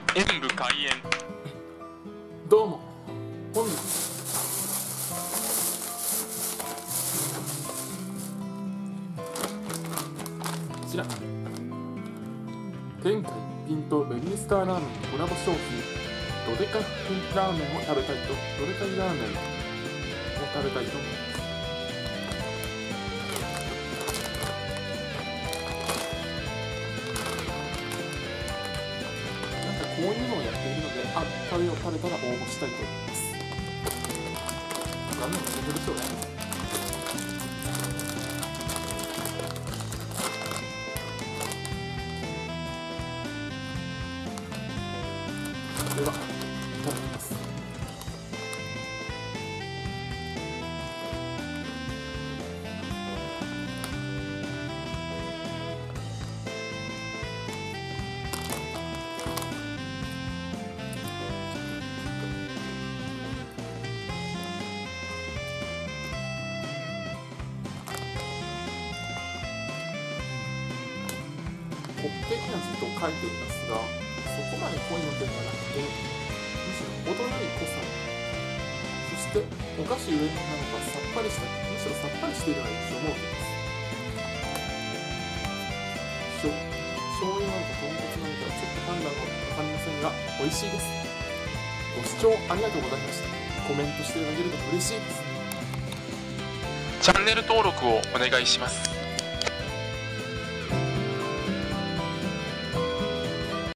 演武開演。 どうも本日こちら天下一品とベビースターラーメンのコラボ商品ドデカラーメンを食べたいとドデカラーメンを食べたいと思います。こういうのをやっているので、食べたら応募したいと思います。何の決めてるでしょうね。では、いただきます。ホッケーキャンと書いていますが、そこまで濃いのではなくて、むしろ程よい濃さ、そしてお菓子上になんかさっぱりした、むしろさっぱりしているような印象も受けます。醤油なのか豚骨なのかちょっと判断が分かりませんが、美味しいです。ご視聴ありがとうございました。コメントしていただけると嬉しいです。 チャンネル登録をお願いします。